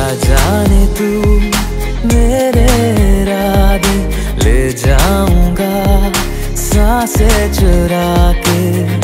जाने तू मेरे इरादे ले जाऊंगा सांसें चुरा के।